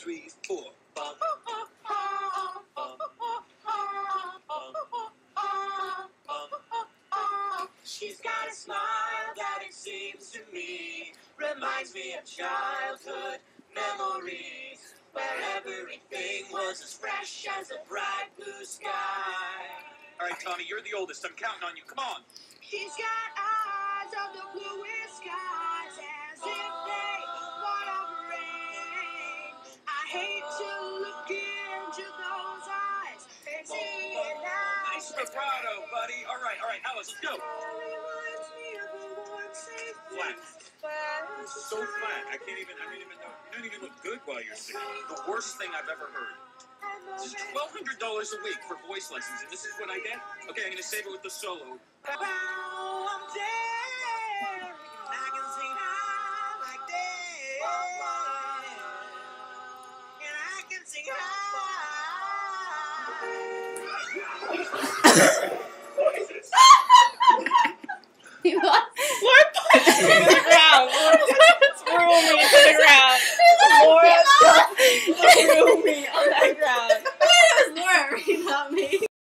3, 4. She's got a smile that it seems to me reminds me of childhood memories, where everything was as fresh as a bright blue sky. All right, Tommy, you're the oldest. I'm counting on you. Come on. She's got eyes of the bluest skies, as if they want to rain. I hate to look into those eyes and see it now. Nice vibrato, buddy. All right, Alice, let's go. Flat. So flat. I don't even know. You don't even look good while you're singing. The worst thing I've ever heard. This is $1,200 a week for voice lessons, and this is what I get? Okay, I'm going to save it with the solo. I'm dead. I can sing high like that. And I can sing high. What?